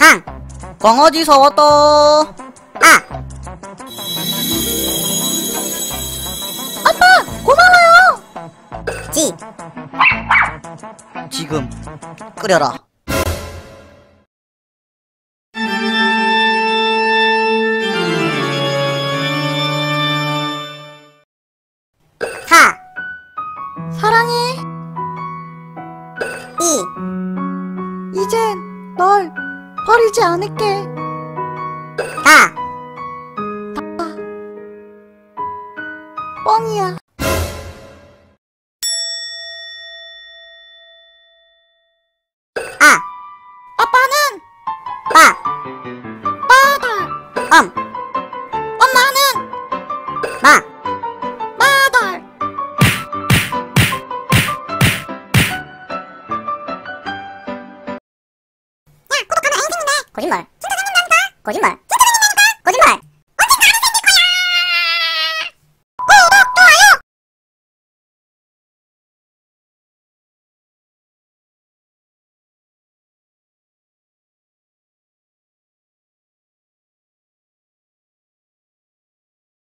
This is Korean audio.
강. 강아지 사왔다. 아. 아빠, 고마워요. 지. 지금 끓여라. 사. 사랑해. 이. 이젠 널 버리지 않을게. 다. 뻥이야. 아. 아빠는 빠. 빠달. 엄마는 마. 마달. 거짓말. 진짜 생긴다니까. 거짓말. 진짜 생긴다니까. 거짓말.